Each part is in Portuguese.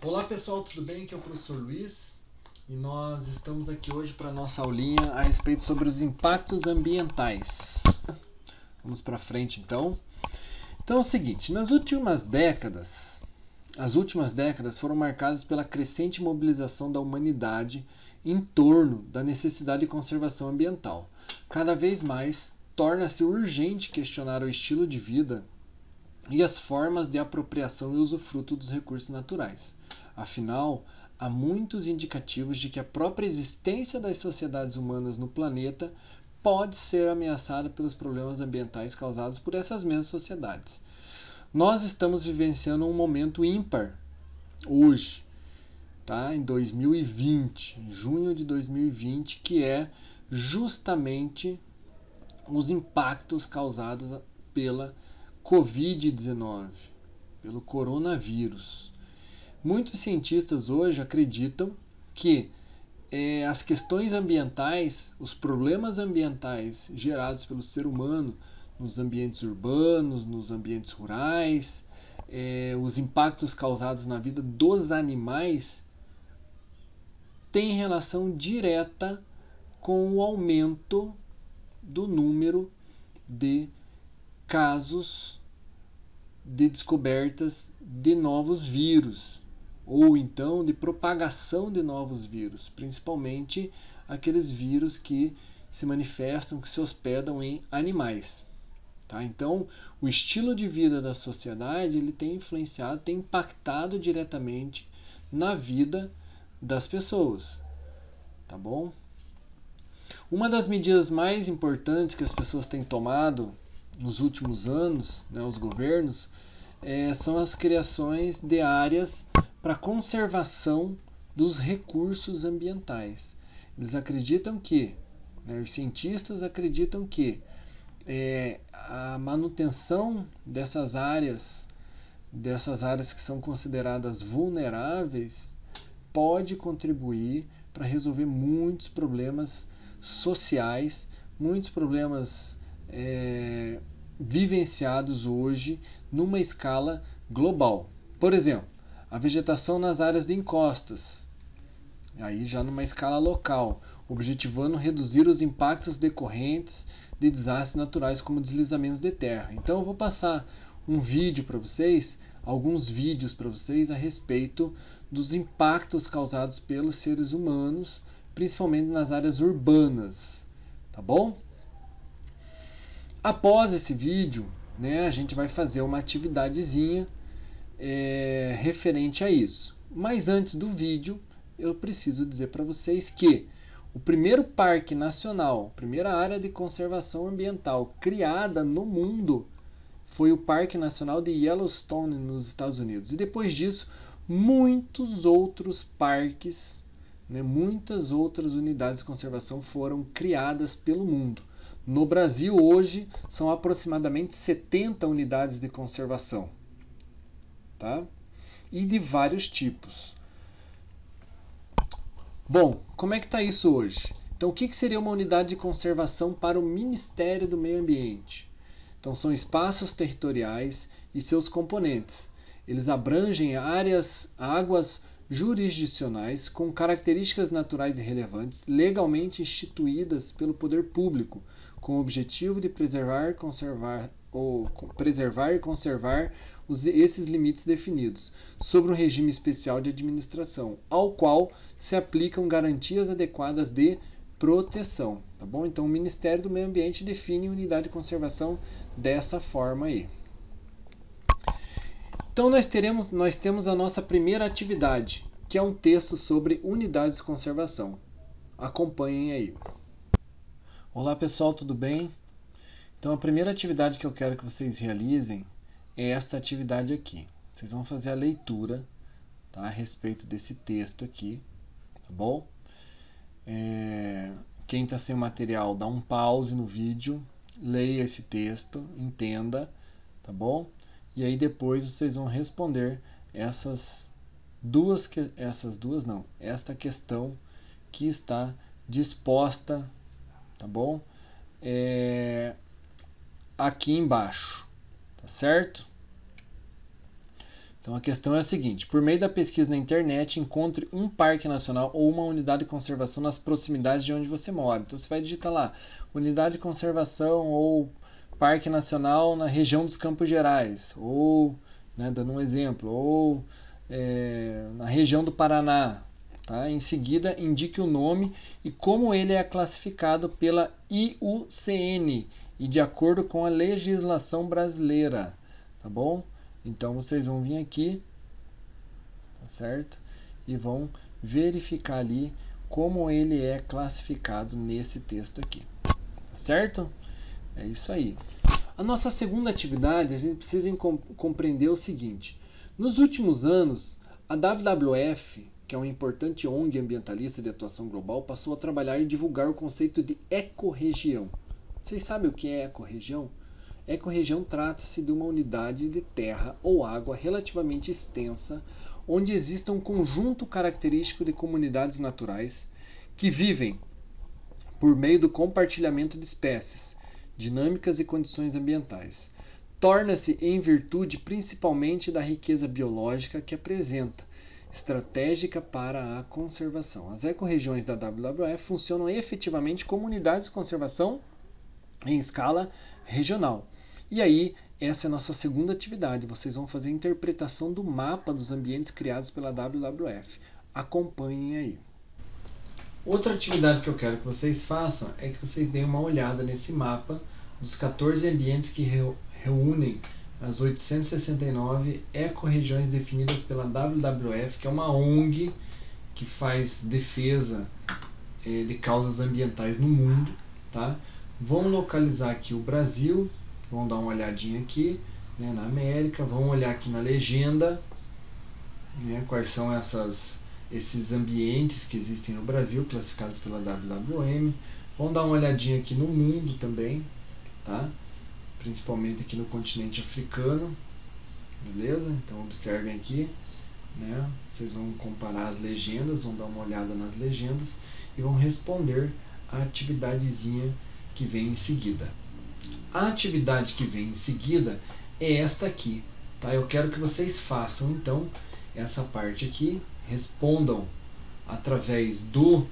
Olá pessoal, tudo bem? Aqui é o professor Luiz e nós estamos aqui hoje para a nossa aulinha a respeito sobre os impactos ambientais. Vamos para frente então. Então é o seguinte, as últimas décadas foram marcadas pela crescente mobilização da humanidade em torno da necessidade de conservação ambiental. Cada vez mais torna-se urgente questionar o estilo de vida e as formas de apropriação e usufruto dos recursos naturais. Afinal, há muitos indicativos de que a própria existência das sociedades humanas no planeta pode ser ameaçada pelos problemas ambientais causados por essas mesmas sociedades. Nós estamos vivenciando um momento ímpar hoje, tá? Em 2020, junho de 2020, que é justamente os impactos causados pela Covid-19, pelo coronavírus. Muitos cientistas hoje acreditam que as questões ambientais, os problemas ambientais gerados pelo ser humano nos ambientes urbanos, nos ambientes rurais, os impactos causados na vida dos animais, têm relação direta com o aumento do número de casos de descobertas de novos vírus, ou então de propagação de novos vírus, principalmente aqueles vírus que se manifestam, que se hospedam em animais. Tá? Então, o estilo de vida da sociedade ele tem influenciado, tem impactado diretamente na vida das pessoas. Tá bom? Uma das medidas mais importantes que as pessoas têm tomado nos últimos anos, né, os governos, são as criações de áreas para conservação dos recursos ambientais. Eles acreditam que, os cientistas acreditam que a manutenção dessas áreas que são consideradas vulneráveis, pode contribuir para resolver muitos problemas sociais, muitos problemas vivenciados hoje numa escala global. Por exemplo, a vegetação nas áreas de encostas, aí já numa escala local, objetivando reduzir os impactos decorrentes de desastres naturais como deslizamentos de terra. Então eu vou passar um vídeo para vocês, alguns vídeos para vocês a respeito dos impactos causados pelos seres humanos, principalmente nas áreas urbanas, tá bom? Após esse vídeo, a gente vai fazer uma atividadezinha referente a isso. Mas antes do vídeo, eu preciso dizer para vocês que o primeiro parque nacional, a primeira área de conservação ambiental criada no mundo foi o Parque Nacional de Yellowstone, nos Estados Unidos. E depois disso, muitos outros parques, muitas outras unidades de conservação foram criadas pelo mundo. No Brasil, hoje, são aproximadamente 70 unidades de conservação. Tá? E de vários tipos. Bom, como é que está isso hoje? Então, o que seria uma unidade de conservação para o Ministério do Meio Ambiente? Então, são espaços territoriais e seus componentes. Eles abrangem águas jurisdicionais com características naturais e relevantes legalmente instituídas pelo poder público, com o objetivo de preservar e conservar esses limites definidos, sobre um regime especial de administração, ao qual se aplicam garantias adequadas de proteção. Tá bom? Então, o Ministério do Meio Ambiente define unidade de conservação dessa forma aí. Então, nós temos a nossa primeira atividade, que é um texto sobre unidades de conservação. Acompanhem aí. Olá pessoal, tudo bem? Então a primeira atividade que eu quero que vocês realizem é esta atividade aqui. Vocês vão fazer a leitura, tá, a respeito desse texto aqui, tá bom? Quem está sem o material, dá um pause no vídeo, leia esse texto, entenda, tá bom? E aí depois vocês vão responder esta questão que está disposta, tá bom? Aqui embaixo, tá certo? Então a questão é a seguinte: por meio da pesquisa na internet, encontre um parque nacional ou uma unidade de conservação nas proximidades de onde você mora. Então você vai digitar lá, unidade de conservação ou parque nacional na região dos Campos Gerais, ou, né, dando um exemplo, ou na região do Paraná. Tá? Em seguida, indique o nome e como ele é classificado pela IUCN e de acordo com a legislação brasileira. Tá bom? Então vocês vão vir aqui, tá certo? E vão verificar ali como ele é classificado nesse texto aqui. Tá certo? É isso aí. A nossa segunda atividade, a gente precisa compreender o seguinte. Nos últimos anos, a WWF, que é uma importante ONG ambientalista de atuação global, passou a trabalhar e divulgar o conceito de ecorregião. Vocês sabem o que é ecorregião? Ecorregião trata-se de uma unidade de terra ou água relativamente extensa, onde exista um conjunto característico de comunidades naturais que vivem por meio do compartilhamento de espécies, dinâmicas e condições ambientais. Torna-se em virtude principalmente da riqueza biológica que apresenta, estratégica para a conservação. As ecorregiões da WWF funcionam efetivamente como unidades de conservação em escala regional. E aí, essa é a nossa segunda atividade. Vocês vão fazer a interpretação do mapa dos ambientes criados pela WWF. Acompanhem aí. Outra atividade que eu quero que vocês façam é que vocês deem uma olhada nesse mapa dos 14 ambientes que reúnem as 869 ecorregiões definidas pela WWF, que é uma ONG que faz defesa de causas ambientais no mundo. Tá? Vão localizar aqui o Brasil, vão dar uma olhadinha aqui, né, na América, vão olhar aqui na legenda, né, quais são esses ambientes que existem no Brasil, classificados pela WWM. Vão dar uma olhadinha aqui no mundo também, tá? Principalmente aqui no continente africano, beleza? Então observem aqui, né? Vocês vão comparar as legendas, vão dar uma olhada nas legendas e vão responder a atividadezinha que vem em seguida. A atividade que vem em seguida é esta aqui, tá? Eu quero que vocês façam então essa parte aqui, respondam através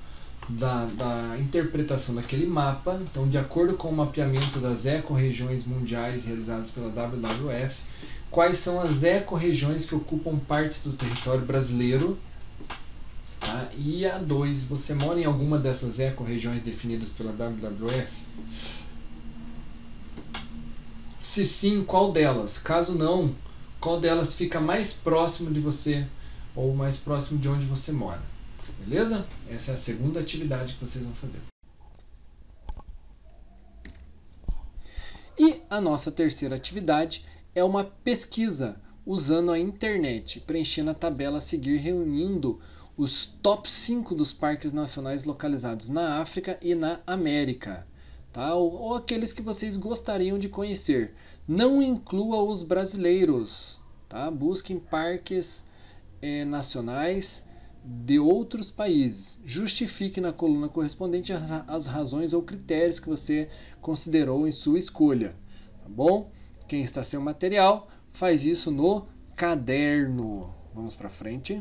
da interpretação daquele mapa. Então, de acordo com o mapeamento das ecorregiões mundiais realizadas pela WWF, quais são as ecorregiões que ocupam partes do território brasileiro? Tá? E a 2, você mora em alguma dessas ecorregiões definidas pela WWF? Se sim, qual delas? Caso não, qual delas fica mais próximo de você ou mais próximo de onde você mora? Beleza? Essa é a segunda atividade que vocês vão fazer. E a nossa terceira atividade é uma pesquisa usando a internet, preenchendo a tabela a seguir, reunindo os top 5 dos parques nacionais localizados na África e na América. Tá? Ou aqueles que vocês gostariam de conhecer. Não inclua os brasileiros. Tá? Busquem parques nacionais de outros países. Justifique na coluna correspondente as razões ou critérios que você considerou em sua escolha. Tá bom? Quem está sem o material, faz isso no caderno. Vamos para frente.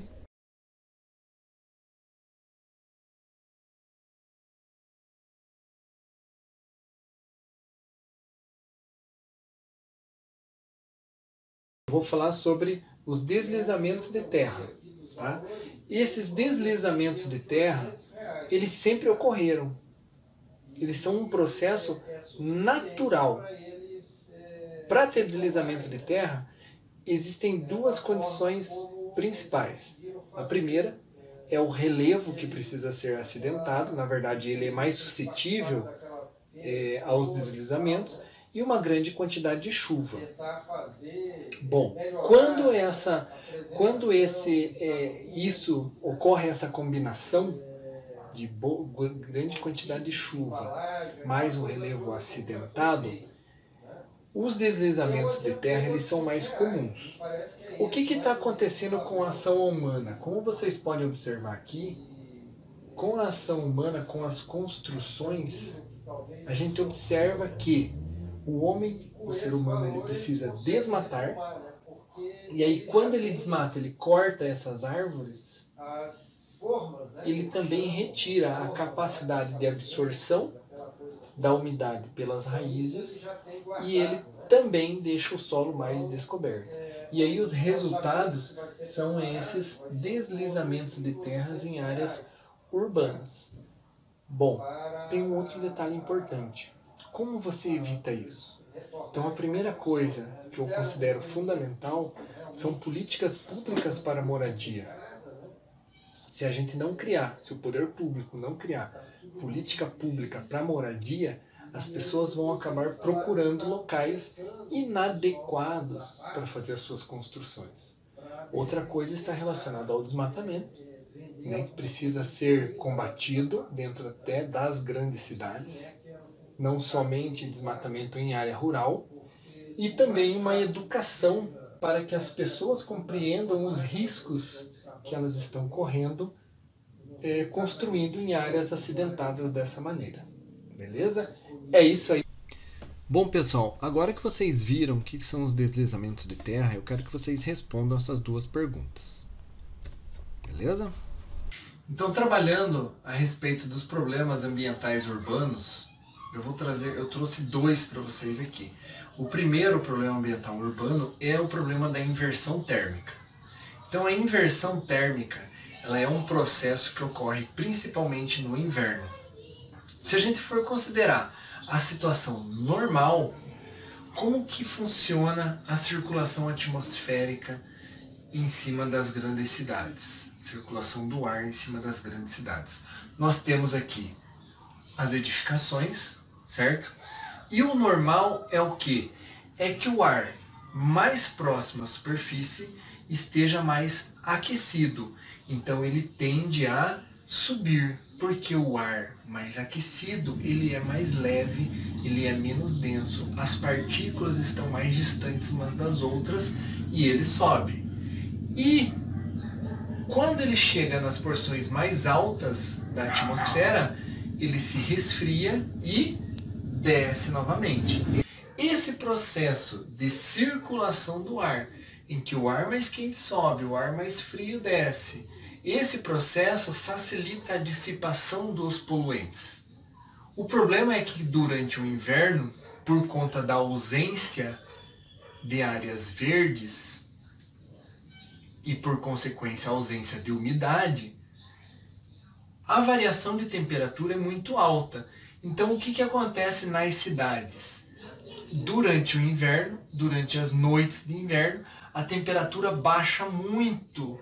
Vou falar sobre os deslizamentos de terra. Tá? Esses deslizamentos de terra, eles sempre ocorreram. Eles são um processo natural. Para ter deslizamento de terra, existem duas condições principais. A primeira é o relevo que precisa ser acidentado, na verdade ele é mais suscetível aos deslizamentos, e uma grande quantidade de chuva. Bom, quando isso ocorre, essa combinação de grande quantidade de chuva mais o relevo acidentado, os deslizamentos de terra eles são mais comuns. O que está acontecendo com a ação humana? Como vocês podem observar aqui, com a ação humana, com as construções, a gente observa que o homem, o ser humano, ele precisa desmatar E aí quando ele desmata, ele corta essas árvores, ele também retira a capacidade de absorção da umidade pelas raízes e ele também deixa o solo mais descoberto. E aí os resultados são esses deslizamentos de terras em áreas urbanas. Bom, tem um outro detalhe importante. Como você evita isso? Então a primeira coisa que eu considero fundamental são políticas públicas para a moradia. Se a gente não criar, se o poder público não criar política pública para moradia, as pessoas vão acabar procurando locais inadequados para fazer as suas construções. Outra coisa está relacionada ao desmatamento, né, que precisa ser combatido dentro até das grandes cidades, não somente desmatamento em área rural, e também uma educação para que as pessoas compreendam os riscos que elas estão correndo construindo em áreas acidentadas dessa maneira. Beleza? É isso aí. Bom, pessoal, agora que vocês viram o que são os deslizamentos de terra, eu quero que vocês respondam essas duas perguntas. Beleza? Então, trabalhando a respeito dos problemas ambientais urbanos, eu trouxe dois para vocês aqui. O primeiro problema ambiental urbano é o problema da inversão térmica. Então, a inversão térmica, ela é um processo que ocorre principalmente no inverno. Se a gente for considerar a situação normal, como que funciona a circulação atmosférica em cima das grandes cidades? Circulação do ar em cima das grandes cidades. Nós temos aqui as edificações, certo? E o normal é o quê? É que o ar mais próximo à superfície esteja mais aquecido. Então ele tende a subir, porque o ar mais aquecido, ele é mais leve, ele é menos denso, as partículas estão mais distantes umas das outras e ele sobe. E quando ele chega nas porções mais altas da atmosfera, ele se resfria e desce novamente. Esse processo de circulação do ar, em que o ar mais quente sobe, o ar mais frio desce, esse processo facilita a dissipação dos poluentes. O problema é que durante o inverno, por conta da ausência de áreas verdes e por consequência a ausência de umidade, a variação de temperatura é muito alta. Então o que acontece nas cidades? Durante o inverno, durante as noites de inverno, a temperatura baixa muito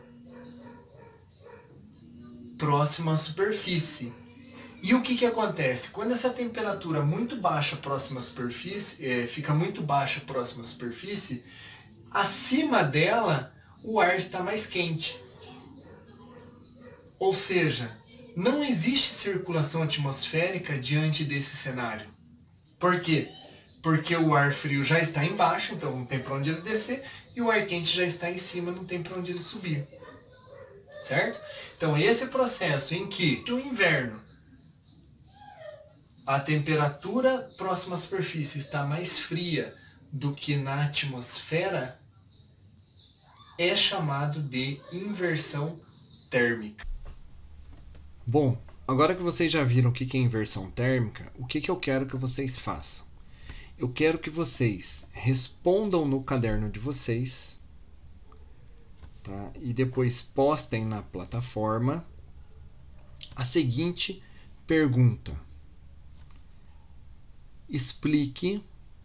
próximo à superfície. E o que acontece? Quando essa temperatura muito baixa próxima à superfície, fica muito baixa próxima à superfície, acima dela o ar está mais quente. Ou seja, não existe circulação atmosférica diante desse cenário. Por quê? Porque o ar frio já está embaixo, então não tem para onde ele descer, e o ar quente já está em cima, não tem para onde ele subir. Certo? Então esse processo em que no inverno a temperatura próxima à superfície está mais fria do que na atmosfera é chamado de inversão térmica. Bom, agora que vocês já viram o que é inversão térmica, o que eu quero que vocês façam? Eu quero que vocês respondam no caderno de vocês, tá? E depois postem na plataforma a seguinte pergunta. Explique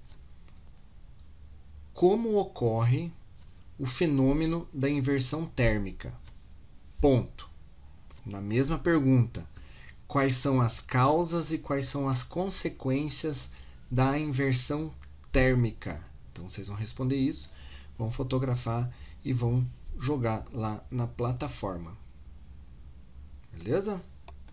como ocorre o fenômeno da inversão térmica. Ponto. Na mesma pergunta, quais são as causas e quais são as consequências da inversão térmica? Então vocês vão responder isso, vão fotografar e vão jogar lá na plataforma. Beleza?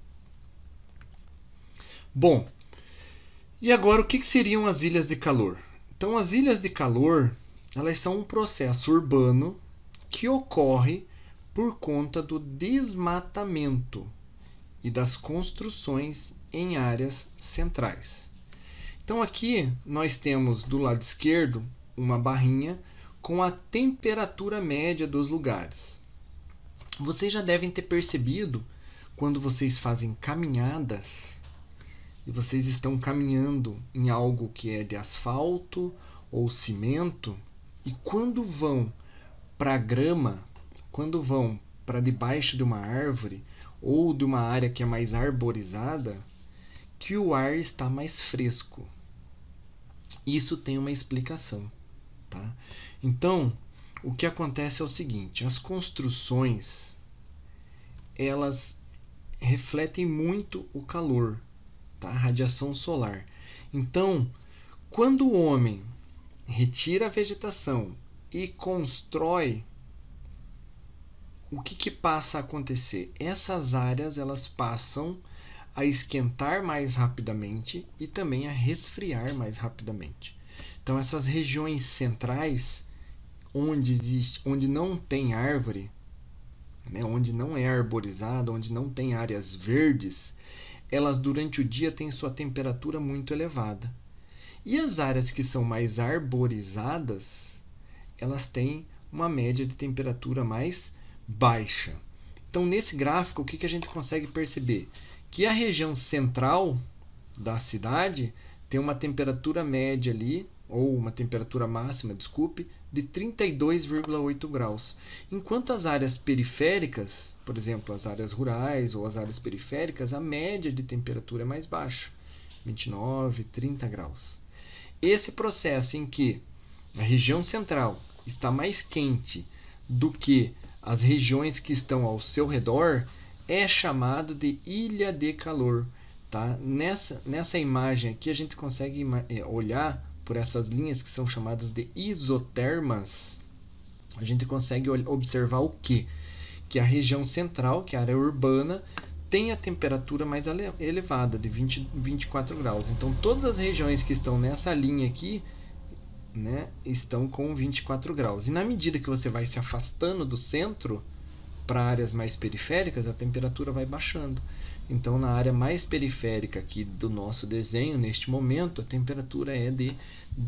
Bom, e agora o que seriam as ilhas de calor? Então as ilhas de calor, elas são um processo urbano que ocorre por conta do desmatamento e das construções em áreas centrais. Então aqui nós temos do lado esquerdo uma barrinha com a temperatura média dos lugares. Vocês já devem ter percebido quando vocês fazem caminhadas e vocês estão caminhando em algo que é de asfalto ou cimento, e quando vão para a grama, quando vão para debaixo de uma árvore ou de uma área que é mais arborizada, que o ar está mais fresco. Isso tem uma explicação, tá? Então, o que acontece é o seguinte: as construções, elas refletem muito o calor, tá? A radiação solar. Então, quando o homem retira a vegetação e constrói, o que passa a acontecer? Essas áreas, elas passam a esquentar mais rapidamente e também a resfriar mais rapidamente. Então, essas regiões centrais, onde não tem árvore, né, onde não é arborizado, onde não tem áreas verdes, elas durante o dia têm sua temperatura muito elevada. E as áreas que são mais arborizadas, elas têm uma média de temperatura mais baixa. Então, nesse gráfico, o que a gente consegue perceber? Que a região central da cidade tem uma temperatura média ali, ou uma temperatura máxima, desculpe, de 32,8 graus. Enquanto as áreas periféricas, por exemplo, as áreas rurais ou as áreas periféricas, a média de temperatura é mais baixa, 29, 30 graus. Esse processo em que a região central está mais quente do que as regiões que estão ao seu redor é chamado de ilha de calor. Tá? Nessa imagem aqui a gente consegue olhar por essas linhas que são chamadas de isotermas. A gente consegue observar o quê? Que a região central, que é a área urbana, tem a temperatura mais elevada, de 24 graus. Então, todas as regiões que estão nessa linha aqui, né, estão com 24 graus. E na medida que você vai se afastando do centro para áreas mais periféricas, a temperatura vai baixando. Então, na área mais periférica aqui do nosso desenho, neste momento, a temperatura é de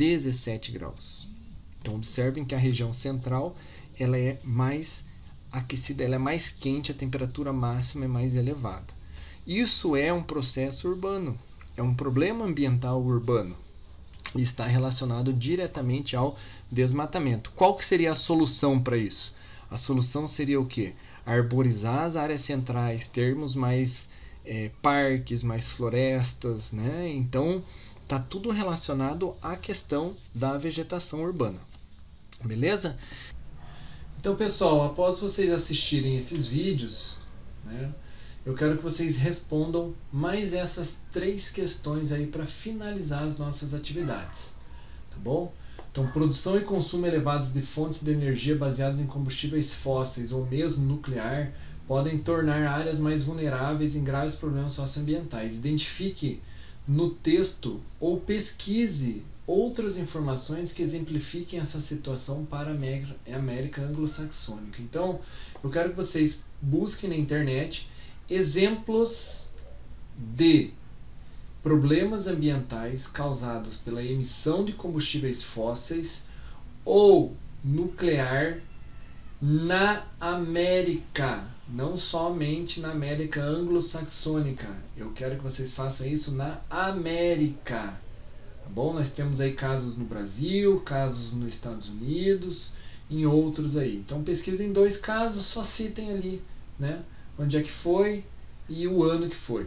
17 graus. Então, observem que a região central ela é mais aquecida, ela é mais quente, a temperatura máxima é mais elevada. Isso é um processo urbano, é um problema ambiental urbano e está relacionado diretamente ao desmatamento. Qual que seria a solução para isso? A solução seria o quê? Arborizar as áreas centrais, termos mais parques, mais florestas, né? Então, está tudo relacionado à questão da vegetação urbana. Beleza? Então, pessoal, após vocês assistirem esses vídeos, né, eu quero que vocês respondam mais essas 3 questões aí para finalizar as nossas atividades. Tá bom? Então, produção e consumo elevados de fontes de energia baseadas em combustíveis fósseis ou mesmo nuclear podem tornar áreas mais vulneráveis em graves problemas socioambientais. Identifique no texto ou pesquise outras informações que exemplifiquem essa situação para a América anglo-saxônica. Então, eu quero que vocês busquem na internet exemplos de problemas ambientais causados pela emissão de combustíveis fósseis ou nuclear na América, não somente na América anglo-saxônica. Eu quero que vocês façam isso na América. Tá bom? Nós temos aí casos no Brasil, casos nos Estados Unidos, em outros aí. Então pesquisem 2 casos, só citem ali, né, onde é que foi e o ano que foi.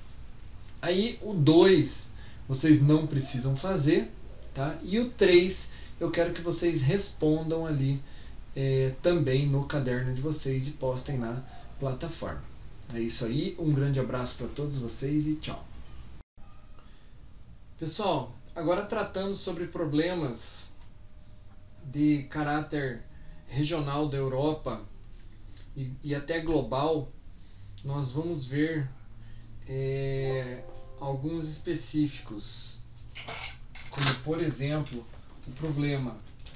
Aí o 2 vocês não precisam fazer, tá? E o 3 eu quero que vocês respondam ali também no caderno de vocês e postem na plataforma. É isso aí, um grande abraço para todos vocês e tchau. Pessoal, agora tratando sobre problemas de caráter regional da Europa e até global, nós vamos ver alguns específicos, como por exemplo o problema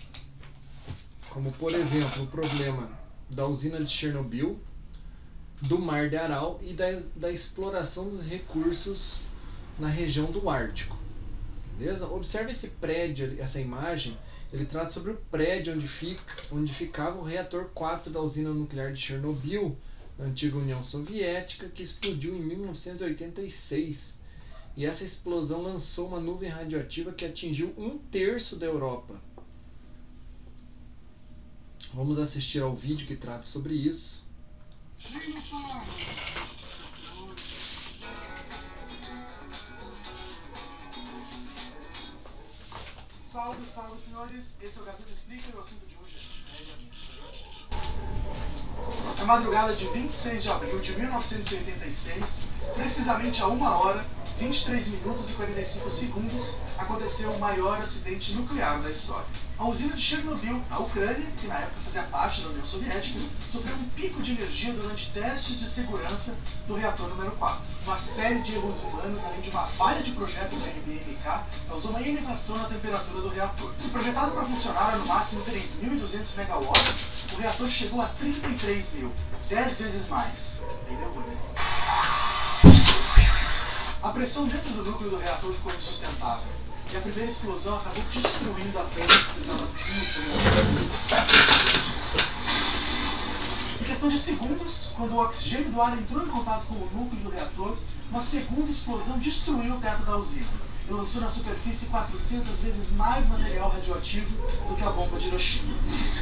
da usina de Chernobyl, do Mar de Aral e da exploração dos recursos na região do Ártico. beleza? Observe esse prédio, essa imagem, ele trata sobre o prédio onde ficava o reator 4 da usina nuclear de Chernobyl, na antiga União Soviética, que explodiu em 1986. E essa explosão lançou uma nuvem radioativa que atingiu 1/3 da Europa. Vamos assistir ao vídeo que trata sobre isso. Salve, salve, senhores! Esse é o Gazeta Explica e o assunto de hoje é seriamente. Na madrugada de 26 de abril de 1986, precisamente a 1h, 23 minutos e 45 segundos, aconteceu o maior acidente nuclear da história. A usina de Chernobyl, na Ucrânia, que na época fazia parte da União Soviética, sofreu um pico de energia durante testes de segurança do reator número 4. Uma série de erros humanos, além de uma falha de projeto do RBMK, causou uma elevação na temperatura do reator. Projetado para funcionar a no máximo 3.200 megawatts, o reator chegou a 33.000, 10 vezes mais. Aí deu ruim, né? A pressão dentro do núcleo do reator ficou insustentável. E a primeira explosão acabou destruindo a planta que pesava muito. Em questão de segundos, quando o oxigênio do ar entrou em contato com o núcleo do reator, uma segunda explosão destruiu o teto da usina e lançou na superfície 400 vezes mais material radioativo do que a bomba de Hiroshima.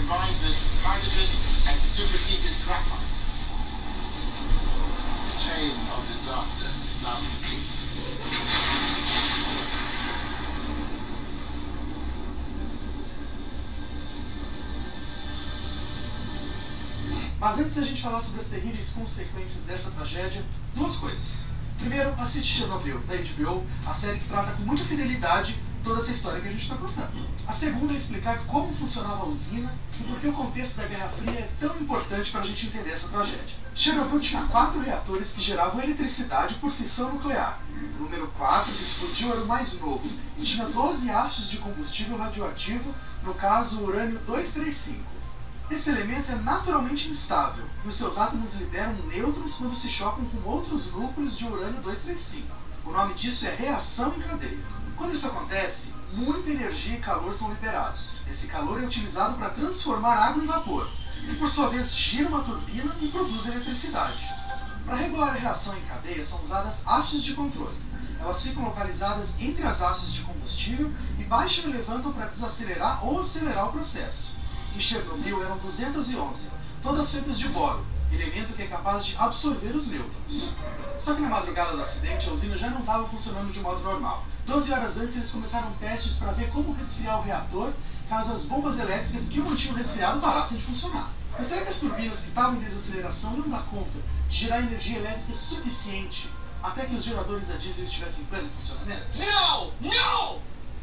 Mas antes da gente falar sobre as terríveis consequências dessa tragédia, duas coisas. Primeiro, assiste Chernobyl, da HBO, a série que trata com muita fidelidade toda essa história que a gente está contando. A segunda é explicar como funcionava a usina e por que o contexto da Guerra Fria é tão importante para a gente entender essa tragédia. Chernobyl tinha 4 reatores que geravam eletricidade por fissão nuclear. O número 4, que explodiu, era o mais novo e tinha 12 hastes de combustível radioativo, no caso o urânio-235. Esse elemento é naturalmente instável e os seus átomos liberam nêutrons quando se chocam com outros núcleos de urânio-235. O nome disso é reação em cadeia. Quando isso acontece, muita energia e calor são liberados. Esse calor é utilizado para transformar água em vapor e, por sua vez, gira uma turbina e produz eletricidade. Para regular a reação em cadeia são usadas hastes de controle. Elas ficam localizadas entre as hastes de combustível e baixam e levantam para desacelerar ou acelerar o processo. Em Chernobyl eram 211, todas feitas de boro, elemento que é capaz de absorver os nêutrons. Só que na madrugada do acidente a usina já não estava funcionando de modo normal. 12 horas antes eles começaram testes para ver como resfriar o reator caso as bombas elétricas que o mantinham resfriado parassem de funcionar. Mas será que as turbinas que estavam em desaceleração iam dar conta de gerar energia elétrica suficiente até que os geradores a diesel estivessem em pleno funcionamento? Não! Não!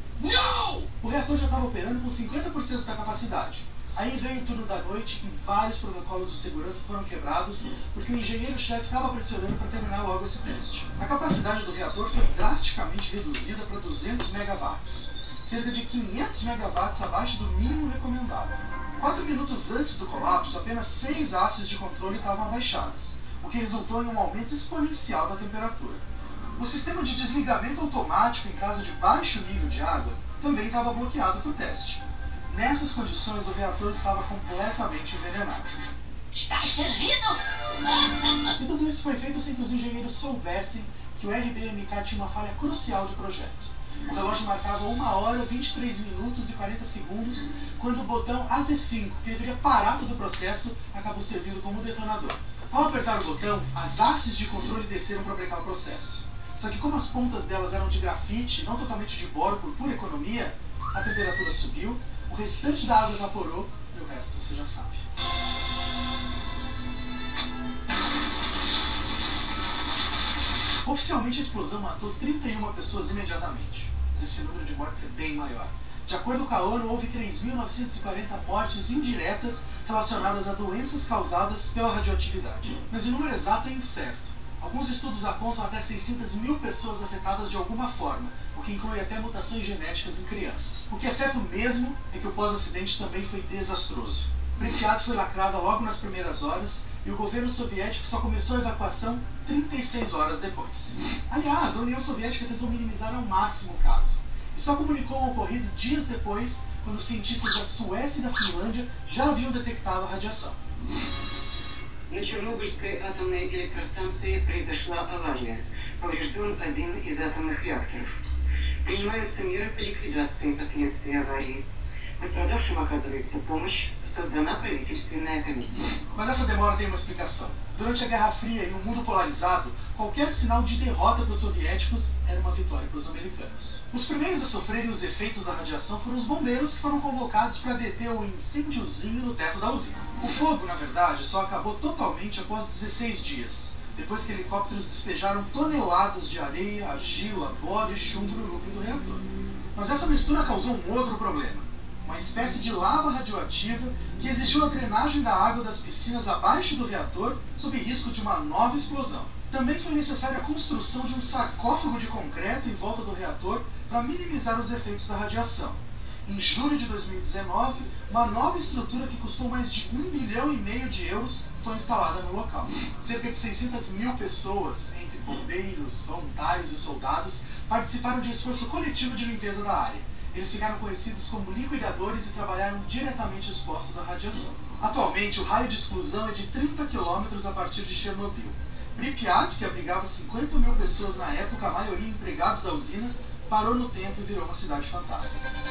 Não! O reator já estava operando com 50% da capacidade. Aí veio o turno da noite e vários protocolos de segurança foram quebrados porque o engenheiro-chefe estava pressionando para terminar logo esse teste. A capacidade do reator foi drasticamente reduzida para 200 megawatts, cerca de 500 megawatts abaixo do mínimo recomendado. 4 minutos antes do colapso, apenas 6 hastes de controle estavam abaixadas, o que resultou em um aumento exponencial da temperatura. O sistema de desligamento automático em caso de baixo nível de água também estava bloqueado para o teste. Nessas condições, o reator estava completamente envenenado. Está servido? E tudo isso foi feito sem que os engenheiros soubessem que o RBMK tinha uma falha crucial de projeto. O relógio marcava 1h, 23 minutos e 40 segundos, quando o botão AZ5, que deveria parar todo o processo, acabou servindo como detonador. Ao apertar o botão, as hastes de controle desceram para brecar o processo. Só que como as pontas delas eram de grafite, não totalmente de boro por pura economia, a temperatura subiu, o restante da água evaporou e o resto você já sabe. Oficialmente a explosão matou 31 pessoas imediatamente, mas esse número de mortes é bem maior. De acordo com a ONU, houve 3.940 mortes indiretas relacionadas a doenças causadas pela radioatividade. Mas o número exato é incerto. Alguns estudos apontam até 600 mil pessoas afetadas de alguma forma, o que inclui até mutações genéticas em crianças. O que é certo mesmo é que o pós-acidente também foi desastroso. Pripyat foi lacrada logo nas primeiras horas e o governo soviético só começou a evacuação 36 horas depois. Aliás, a União Soviética tentou minimizar ao máximo o caso. e só comunicou o ocorrido dias depois, quando os cientistas da Suécia e da Finlândia já haviam detectado a radiação. На Чернобыльской атомной электростанции произошла авария. Поврежден один из атомных реакторов. Принимаются меры по ликвидации последствий аварии. Пострадавшим оказывается помощь. Создана правительственная комиссия. Mas essa demora tem uma explicação. Durante a Guerra Fria e um mundo polarizado, qualquer sinal de derrota para os soviéticos era uma vitória para os americanos. Os primeiros a sofrerem os efeitos da radiação foram os bombeiros, que foram convocados para deter o incêndiozinho no teto da usina. O fogo, na verdade, só acabou totalmente após 16 dias, depois que helicópteros despejaram toneladas de areia, argila, boro e chumbo no núcleo do reator. Mas essa mistura causou um outro problema. Uma espécie de lava radioativa que exigiu a drenagem da água das piscinas abaixo do reator, sob risco de uma nova explosão. Também foi necessária a construção de um sarcófago de concreto em volta do reator para minimizar os efeitos da radiação. Em julho de 2019, uma nova estrutura que custou mais de 1,5 bilhão de euros foi instalada no local. Cerca de 600 mil pessoas, entre bombeiros, voluntários e soldados, participaram de um esforço coletivo de limpeza da área. Eles ficaram conhecidos como liquidadores e trabalharam diretamente expostos à radiação. Atualmente, o raio de exclusão é de 30 km a partir de Chernobyl. Pripyat, que abrigava 50 mil pessoas na época, a maioria empregados da usina, parou no tempo e virou uma cidade fantasma.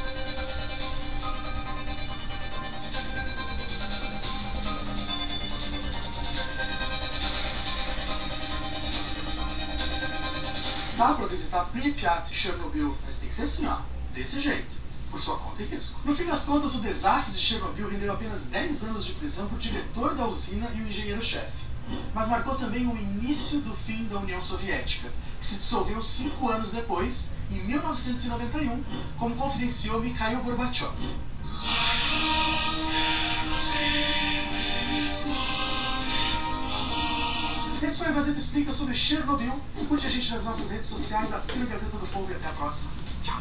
Dá para visitar Pripyat e Chernobyl, mas tem que ser assim, ó. Desse jeito, por sua conta e risco. No fim das contas, o desastre de Chernobyl rendeu apenas 10 anos de prisão para o diretor da usina e o engenheiro-chefe. Mas marcou também o início do fim da União Soviética, que se dissolveu 5 anos depois, em 1991, como confidenciou Mikhail Gorbachev. Esse foi a Gazeta Explica sobre Chernobyl. Curte a gente nas nossas redes sociais, assina a Gazeta do Povo e até a próxima. Tchau!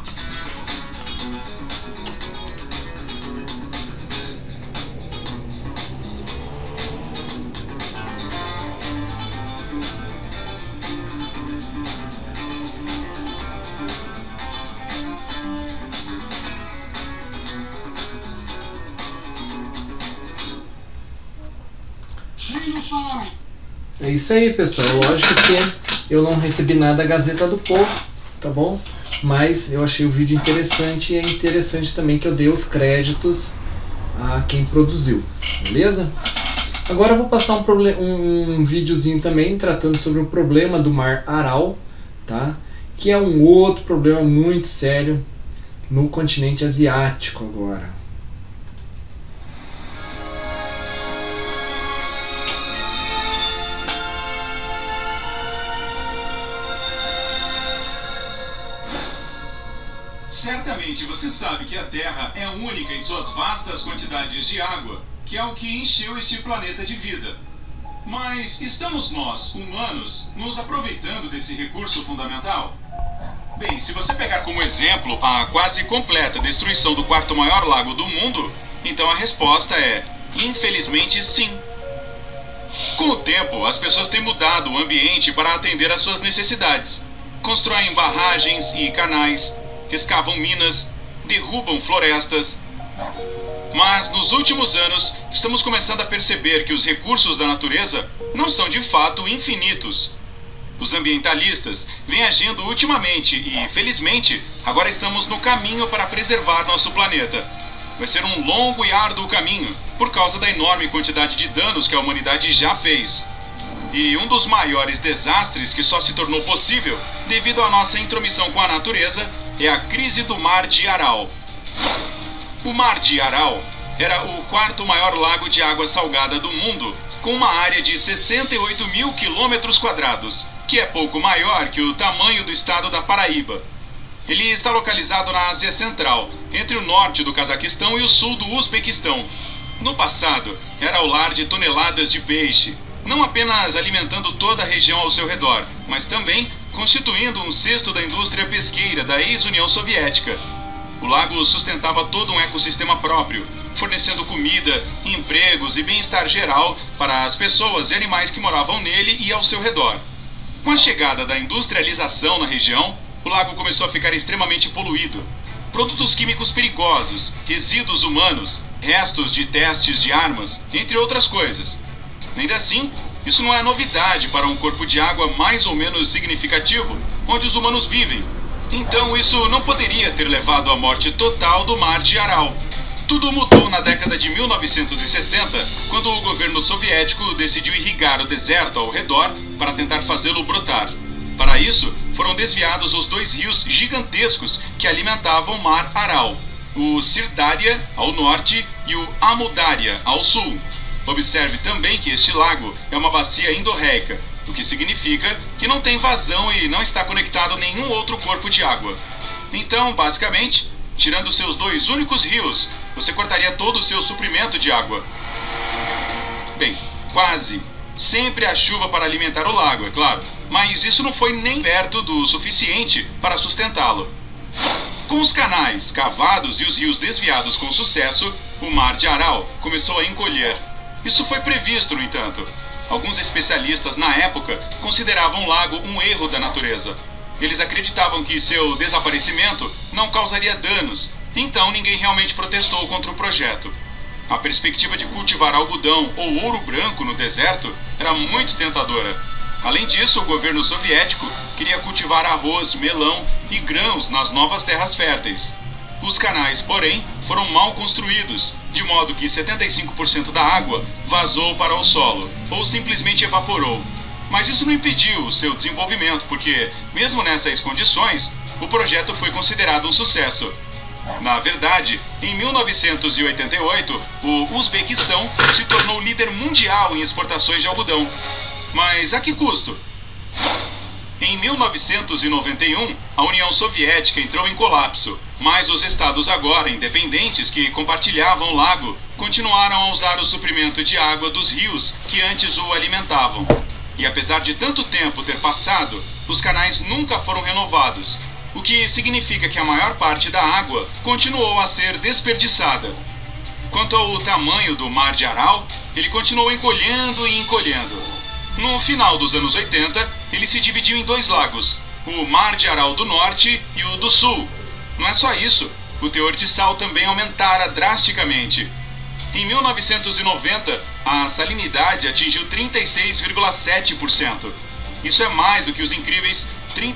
É isso aí, pessoal. Lógico que eu não recebi nada da Gazeta do Povo, tá bom? Mas eu achei o vídeo interessante e é interessante também que eu dei os créditos a quem produziu, beleza? Agora eu vou passar um videozinho também tratando sobre o problema do Mar Aral, tá? Que é um outro problema muito sério no continente asiático agora. Certamente você sabe que a Terra é única em suas vastas quantidades de água, que é o que encheu este planeta de vida. Mas estamos nós, humanos, nos aproveitando desse recurso fundamental? Bem, se você pegar como exemplo a quase completa destruição do quarto maior lago do mundo, então a resposta é, infelizmente, sim. Com o tempo, as pessoas têm mudado o ambiente para atender às suas necessidades. Constroem barragens e canais, escavam minas, derrubam florestas. Mas nos últimos anos, estamos começando a perceber que os recursos da natureza não são de fato infinitos. Os ambientalistas vêm agindo ultimamente e, felizmente, agora estamos no caminho para preservar nosso planeta. Vai ser um longo e árduo caminho, por causa da enorme quantidade de danos que a humanidade já fez. E um dos maiores desastres que só se tornou possível devido à nossa intromissão com a natureza é a crise do Mar de Aral. O Mar de Aral era o quarto maior lago de água salgada do mundo, com uma área de 68 mil quilômetros quadrados, que é pouco maior que o tamanho do estado da Paraíba. Ele está localizado na Ásia Central, entre o norte do Cazaquistão e o sul do Uzbequistão. No passado, era o lar de toneladas de peixe, não apenas alimentando toda a região ao seu redor, mas também constituindo um cesto da indústria pesqueira da ex-União Soviética. O lago sustentava todo um ecossistema próprio, fornecendo comida, empregos e bem-estar geral para as pessoas e animais que moravam nele e ao seu redor. Com a chegada da industrialização na região, o lago começou a ficar extremamente poluído. Produtos químicos perigosos, resíduos humanos, restos de testes de armas, entre outras coisas. Ainda assim, isso não é novidade para um corpo de água mais ou menos significativo, onde os humanos vivem. Então isso não poderia ter levado à morte total do Mar de Aral. Tudo mudou na década de 1960, quando o governo soviético decidiu irrigar o deserto ao redor para tentar fazê-lo brotar. Para isso, foram desviados os dois rios gigantescos que alimentavam o Mar Aral, o Sirdarya ao norte e o Amudarya ao sul. Observe também que este lago é uma bacia endorreica, o que significa que não tem vazão e não está conectado a nenhum outro corpo de água. Então, basicamente, tirando seus dois únicos rios, você cortaria todo o seu suprimento de água. Bem, quase. Sempre há chuva para alimentar o lago, é claro, mas isso não foi nem perto do suficiente para sustentá-lo. Com os canais cavados e os rios desviados com sucesso, o Mar de Aral começou a encolher. Isso foi previsto, no entanto. Alguns especialistas na época consideravam o lago um erro da natureza. Eles acreditavam que seu desaparecimento não causaria danos, então ninguém realmente protestou contra o projeto. A perspectiva de cultivar algodão ou ouro branco no deserto era muito tentadora. Além disso, o governo soviético queria cultivar arroz, melão e grãos nas novas terras férteis. Os canais, porém, foram mal construídos, de modo que 75% da água vazou para o solo, ou simplesmente evaporou. Mas isso não impediu o seu desenvolvimento, porque, mesmo nessas condições, o projeto foi considerado um sucesso. Na verdade, em 1988, o Uzbequistão se tornou líder mundial em exportações de algodão. Mas a que custo? Em 1991, a União Soviética entrou em colapso, mas os estados agora independentes que compartilhavam o lago continuaram a usar o suprimento de água dos rios que antes o alimentavam. E apesar de tanto tempo ter passado, os canais nunca foram renovados, o que significa que a maior parte da água continuou a ser desperdiçada. Quanto ao tamanho do Mar de Aral, ele continuou encolhendo e encolhendo. No final dos anos 80, ele se dividiu em dois lagos, o Mar de Aral do Norte e o do Sul. Não é só isso, o teor de sal também aumentara drasticamente. Em 1990, a salinidade atingiu 36,7%. Isso é mais do que os incríveis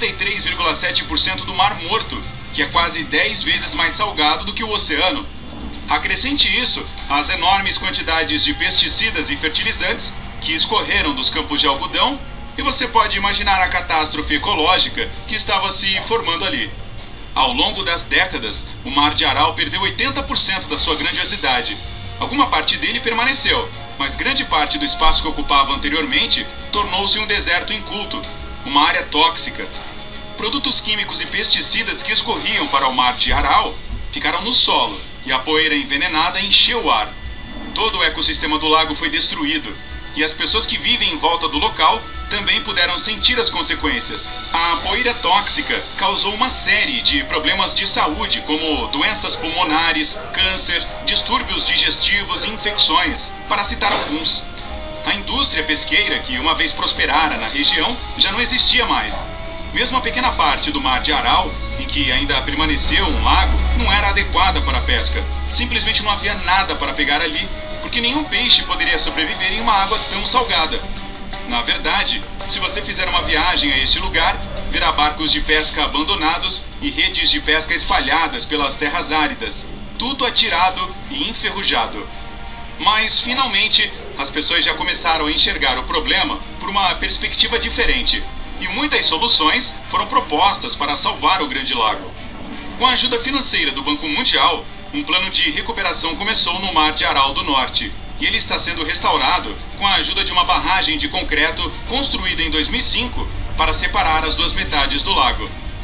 33,7% do Mar Morto, que é quase 10 vezes mais salgado do que o oceano. Acrescente isso às enormes quantidades de pesticidas e fertilizantes que escorreram dos campos de algodão, e você pode imaginar a catástrofe ecológica que estava se formando ali. Ao longo das décadas, o Mar de Aral perdeu 80% da sua grandiosidade. Alguma parte dele permaneceu, mas grande parte do espaço que ocupava anteriormente tornou-se um deserto inculto, uma área tóxica. Produtos químicos e pesticidas que escorriam para o Mar de Aral ficaram no solo, e a poeira envenenada encheu o ar. Todo o ecossistema do lago foi destruído, e as pessoas que vivem em volta do local também puderam sentir as consequências. A poeira tóxica causou uma série de problemas de saúde, como doenças pulmonares, câncer, distúrbios digestivos e infecções, para citar alguns. A indústria pesqueira, que uma vez prosperara na região, já não existia mais. Mesmo a pequena parte do Mar de Aral, em que ainda permaneceu um lago, não era adequada para a pesca. Simplesmente não havia nada para pegar ali, porque nenhum peixe poderia sobreviver em uma água tão salgada. Na verdade, se você fizer uma viagem a este lugar, verá barcos de pesca abandonados e redes de pesca espalhadas pelas terras áridas, tudo atirado e enferrujado. Mas, finalmente, as pessoas já começaram a enxergar o problema por uma perspectiva diferente, e muitas soluções foram propostas para salvar o Grande Lago. Com a ajuda financeira do Banco Mundial, um plano de recuperação começou no Mar de Aral do Norte, e ele está sendo restaurado com a ajuda de uma barragem de concreto construída em 2005 para separar as duas metades do lago.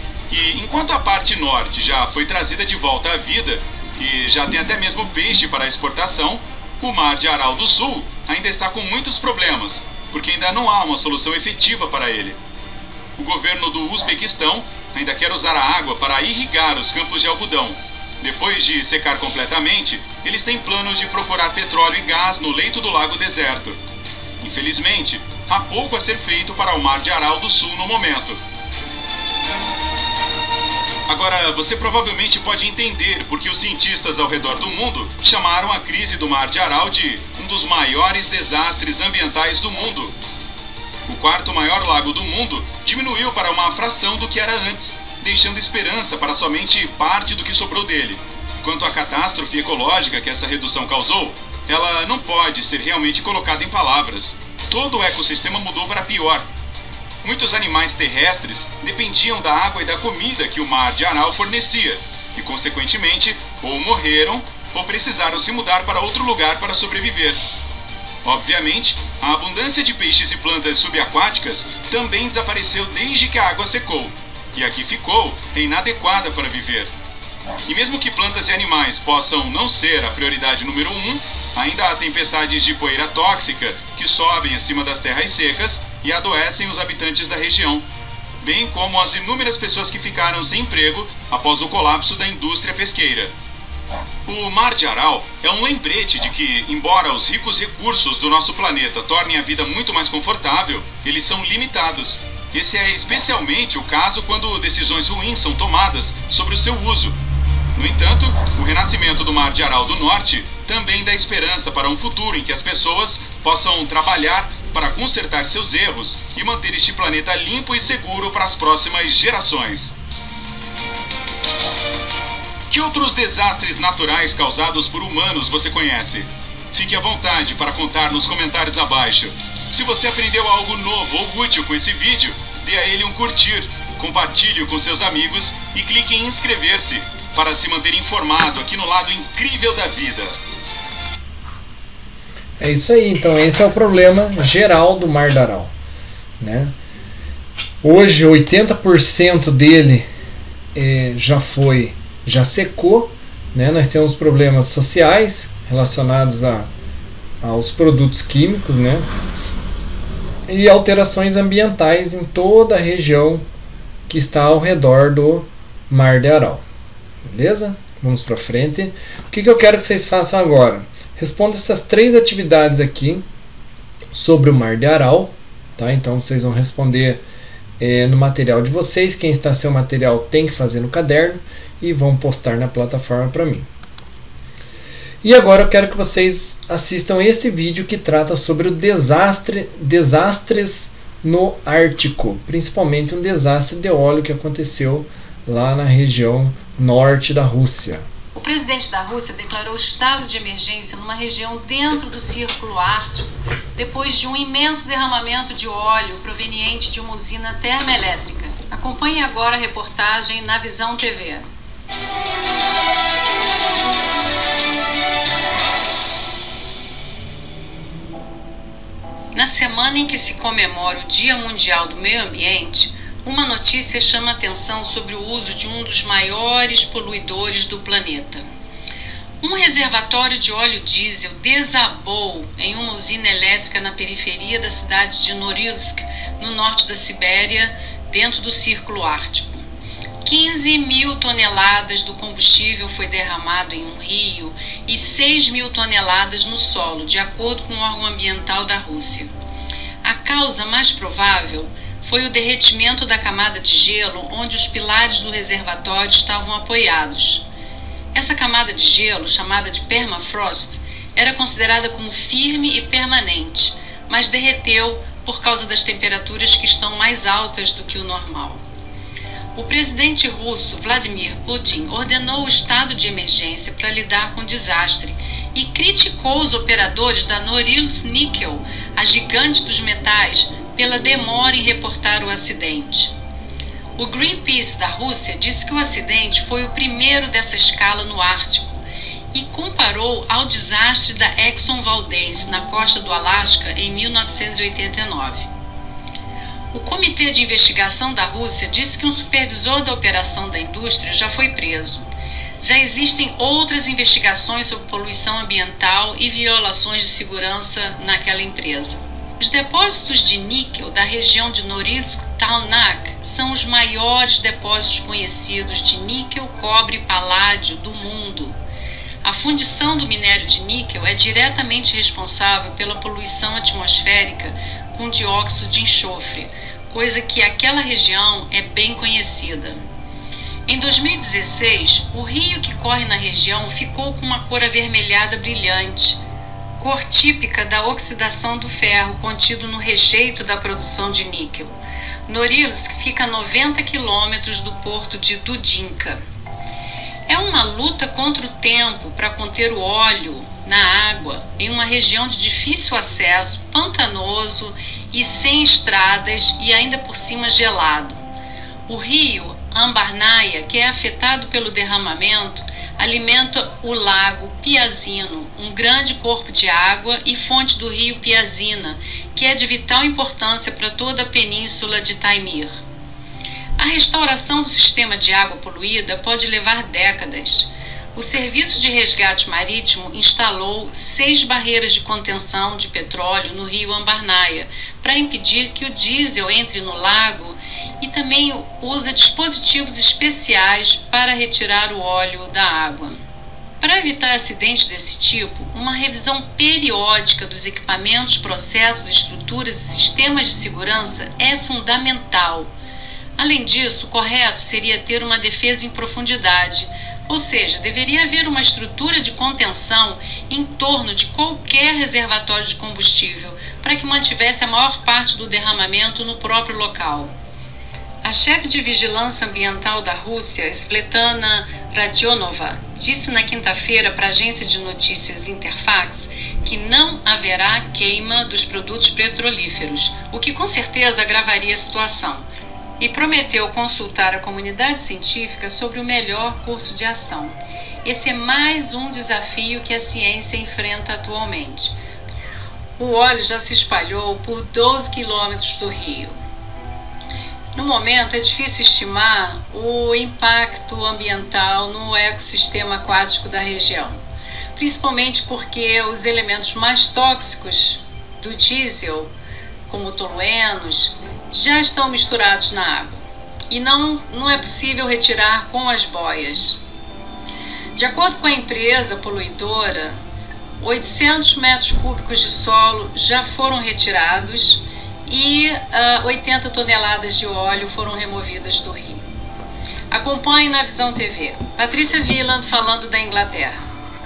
E enquanto a parte norte já foi trazida de volta à vida, e já tem até mesmo peixe para exportação, o Mar de Aral do Sul ainda está com muitos problemas, porque ainda não há uma solução efetiva para ele. O governo do Uzbequistão ainda quer usar a água para irrigar os campos de algodão. Depois de secar completamente, eles têm planos de procurar petróleo e gás no leito do lago deserto. Infelizmente, há pouco a ser feito para o Mar de Aral do Sul no momento. Agora, você provavelmente pode entender porque os cientistas ao redor do mundo chamaram a crise do Mar de Aral de um dos maiores desastres ambientais do mundo. O quarto maior lago do mundo diminuiu para uma fração do que era antes, deixando esperança para somente parte do que sobrou dele. Quanto à catástrofe ecológica que essa redução causou, ela não pode ser realmente colocada em palavras. Todo o ecossistema mudou para pior. Muitos animais terrestres dependiam da água e da comida que o Mar de Aral fornecia, e consequentemente ou morreram ou precisaram se mudar para outro lugar para sobreviver. Obviamente, a abundância de peixes e plantas subaquáticas também desapareceu desde que a água secou, e a que ficou é inadequada para viver. E mesmo que plantas e animais possam não ser a prioridade número 1, ainda há tempestades de poeira tóxica que sobem acima das terras secas e adoecem os habitantes da região, bem como as inúmeras pessoas que ficaram sem emprego após o colapso da indústria pesqueira. O Mar de Aral é um lembrete de que, embora os ricos recursos do nosso planeta tornem a vida muito mais confortável, eles são limitados. Esse é especialmente o caso quando decisões ruins são tomadas sobre o seu uso. No entanto, o renascimento do Mar de Aral do Norte também dá esperança para um futuro em que as pessoas possam trabalhar para consertar seus erros e manter este planeta limpo e seguro para as próximas gerações. Que outros desastres naturais causados por humanos você conhece? Fique à vontade para contar nos comentários abaixo. Se você aprendeu algo novo ou útil com esse vídeo, dê a ele um curtir, compartilhe com seus amigos e clique em inscrever-se para se manter informado aqui no lado incrível da vida. É isso aí, então esse é o problema geral do Mar de Aral, né? Hoje 80% dele já secou, né? Nós temos problemas sociais relacionados aos produtos químicos, né? E alterações ambientais em toda a região que está ao redor do Mar de Aral. Beleza? Vamos para frente. O que eu quero que vocês façam agora? Responda essas 3 atividades aqui sobre o Mar de Aral, tá? Então vocês vão responder no material de vocês. Quem está sem o material tem que fazer no caderno e vão postar na plataforma para mim. E agora eu quero que vocês assistam esse vídeo que trata sobre o desastres no Ártico, principalmente um desastre de óleo que aconteceu lá na região norte da Rússia. O presidente da Rússia declarou estado de emergência numa região dentro do Círculo Ártico, depois de um imenso derramamento de óleo proveniente de uma usina termoelétrica. Acompanhe agora a reportagem na Visão TV. Na semana em que se comemora o Dia Mundial do Meio Ambiente, uma notícia chama a atenção sobre o uso de um dos maiores poluidores do planeta. Um reservatório de óleo diesel desabou em uma usina elétrica na periferia da cidade de Norilsk, no norte da Sibéria, dentro do Círculo Ártico. 15.000 toneladas do combustível foi derramado em um rio e 6.000 toneladas no solo, de acordo com o órgão ambiental da Rússia. A causa mais provável foi o derretimento da camada de gelo onde os pilares do reservatório estavam apoiados. Essa camada de gelo, chamada de permafrost, era considerada como firme e permanente, mas derreteu por causa das temperaturas que estão mais altas do que o normal. O presidente russo Vladimir Putin ordenou o estado de emergência para lidar com o desastre e criticou os operadores da Norilsk Nickel, a gigante dos metais, pela demora em reportar o acidente. O Greenpeace da Rússia disse que o acidente foi o primeiro dessa escala no Ártico e comparou ao desastre da Exxon Valdez, na costa do Alasca, em 1989. O Comitê de Investigação da Rússia disse que um supervisor da operação da indústria já foi preso. Já existem outras investigações sobre poluição ambiental e violações de segurança naquela empresa. Os depósitos de níquel da região de Norilsk-Talnak são os maiores depósitos conhecidos de níquel, cobre e paládio do mundo. A fundição do minério de níquel é diretamente responsável pela poluição atmosférica com dióxido de enxofre, coisa que aquela região é bem conhecida. Em 2016, o rio que corre na região ficou com uma cor avermelhada brilhante, cor típica da oxidação do ferro contido no rejeito da produção de níquel. Norilsk fica a 90 quilômetros do porto de Dudinka. É uma luta contra o tempo para conter o óleo na água em uma região de difícil acesso, pantanoso e sem estradas e ainda por cima gelado. O rio Ambarnaya, que é afetado pelo derramamento, alimenta o lago Piazino, um grande corpo de água e fonte do rio Piazina, que é de vital importância para toda a península de Taimyr. A restauração do sistema de água poluída pode levar décadas. O Serviço de Resgate Marítimo instalou 6 barreiras de contenção de petróleo no rio Ambarnaya para impedir que o diesel entre no lago e também usa dispositivos especiais para retirar o óleo da água. Para evitar acidentes desse tipo, uma revisão periódica dos equipamentos, processos, estruturas e sistemas de segurança é fundamental. Além disso, o correto seria ter uma defesa em profundidade, ou seja, deveria haver uma estrutura de contenção em torno de qualquer reservatório de combustível para que mantivesse a maior parte do derramamento no próprio local. A chefe de vigilância ambiental da Rússia, Svetlana Radionova, disse na quinta-feira para a agência de notícias Interfax que não haverá queima dos produtos petrolíferos, o que com certeza agravaria a situação, e prometeu consultar a comunidade científica sobre o melhor curso de ação. Esse é mais um desafio que a ciência enfrenta atualmente. O óleo já se espalhou por 12 quilômetros do rio. No momento, é difícil estimar o impacto ambiental no ecossistema aquático da região, principalmente porque os elementos mais tóxicos do diesel, como toluenos, já estão misturados na água e não é possível retirar com as boias. De acordo com a empresa poluidora, 800 metros cúbicos de solo já foram retirados e 80 toneladas de óleo foram removidas do rio. Acompanhe na Visão TV. Patrícia Wieland falando da Inglaterra.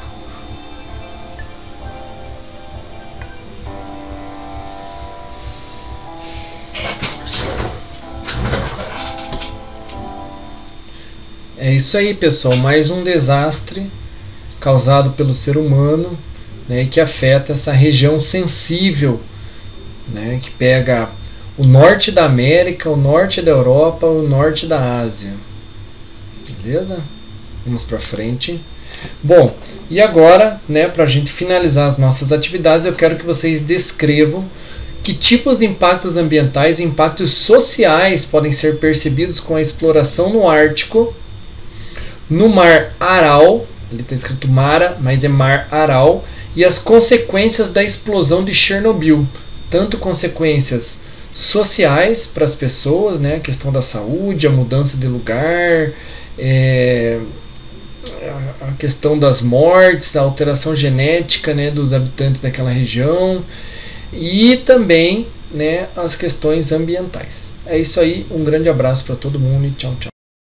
É isso aí, pessoal. Mais um desastre causado pelo ser humano, né, que afeta essa região sensível, né, que pega o norte da América, o norte da Europa, o norte da Ásia. Beleza? Vamos para frente. Bom, e agora, né, para a gente finalizar as nossas atividades, eu quero que vocês descrevam que tipos de impactos ambientais e impactos sociais podem ser percebidos com a exploração no Ártico, no Mar Aral, ali está escrito Mara, mas é Mar Aral, e as consequências da explosão de Chernobyl, tanto consequências sociais para as pessoas, né, a questão da saúde, a mudança de lugar, a questão das mortes, a alteração genética, né, dos habitantes daquela região, e também, né, as questões ambientais. É isso aí, um grande abraço para todo mundo e tchau, tchau.